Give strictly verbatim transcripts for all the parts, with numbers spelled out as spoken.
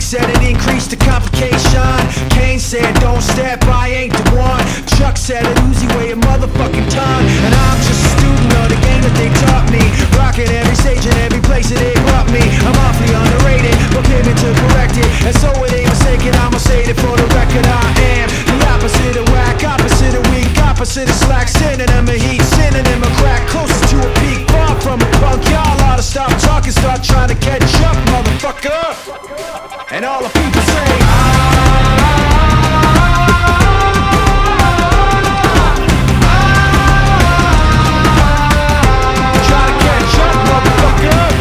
said it increased the complication. Kane said don't step, I ain't the one. Chuck said it Uzi weigh a motherfucking ton. And I'm just a student of the game that they taught me, rocking every stage and every place that they brought me. I'm awfully underrated, but payment to correct it. And so it ain't mistaken, I'ma say it for the record. I am the opposite of whack, opposite of weak, opposite of slack, synonym of heat, synonym of crack, closest to a peak, far from a punk. Y'all ought to stop talking, start trying to catch up, motherfucker. And all the people say try to catch up, motherfucker.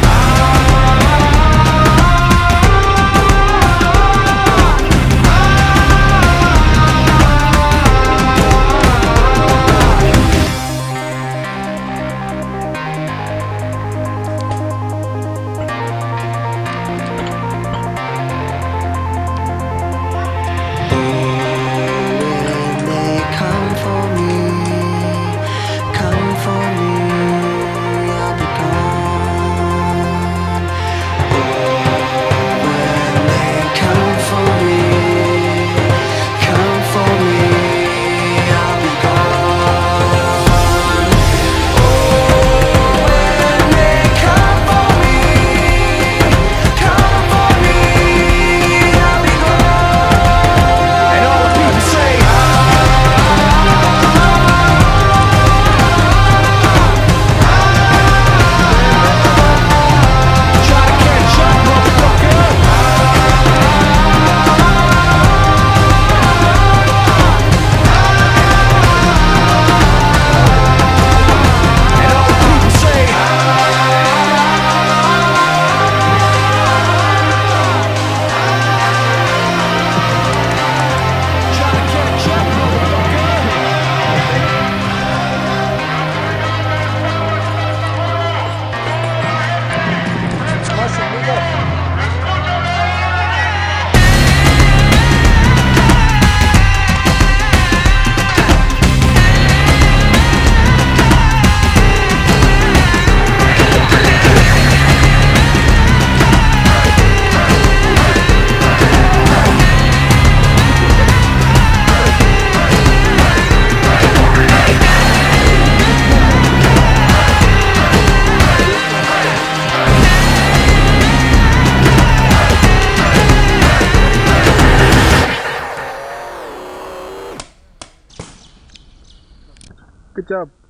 Good job.